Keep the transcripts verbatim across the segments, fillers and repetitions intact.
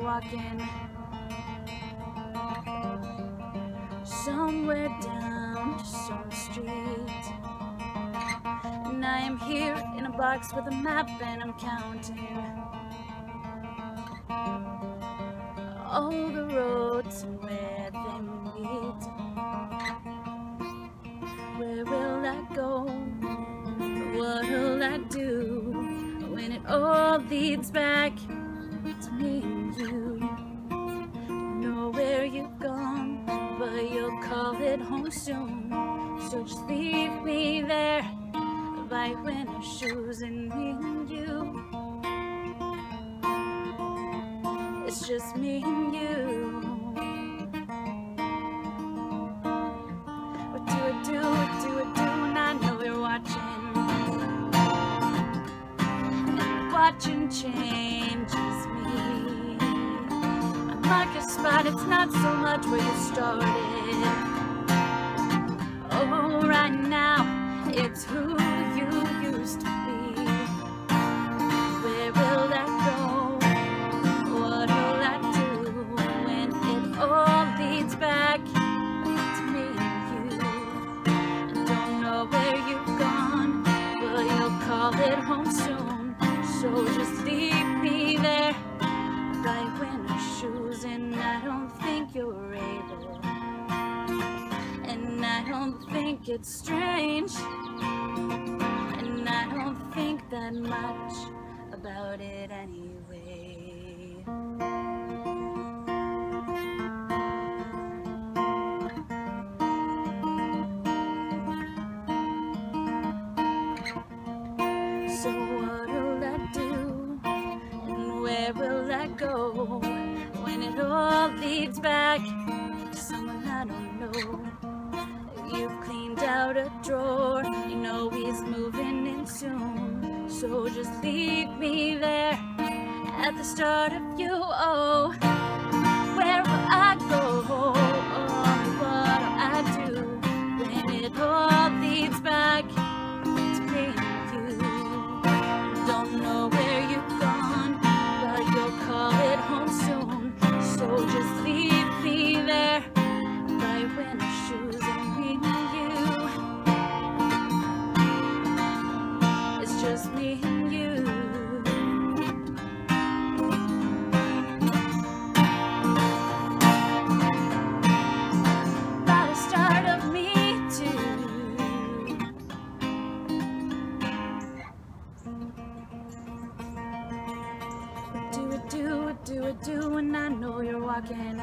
walking somewhere down some street, and I am here in a box with a map, and I'm counting all the roads and where they meet. Where will I go? What will I do when it all leads back to me and you? Know where you've gone, but you'll call it home soon. So just leave me there by winter shoes, and me and you. It's just me and you. What do I do, what do I do when I know you're watching? And watching changes me. I mark a spot, it's not so much where you started. Oh, right now, it's who you used to be. Where will that go? What will I do when it all leads back to me and you? And don't know where you've gone, but you'll call it home soon. So just leave me there by winter shoes, and I don't think you're able, and I don't think it's strange, and I don't think that much about it anyway. So what will I do, and where will I go when it all leads back to someone I don't know? You've cleaned out a drawer, you know he's moving in soon. So just leave me there at the start of you. Oh, where will I go? Oh, what will I do when it all leads back to me and you? Don't know where you've gone, but you'll call it home soon. So just leave me there by winter shoes, and me and you. It's just me and you. By the start of me too. What do I do, what do I do when I know you're walking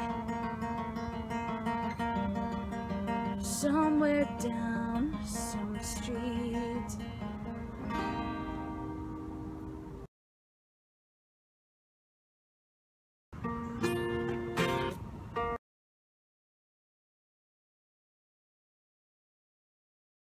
somewhere down some street?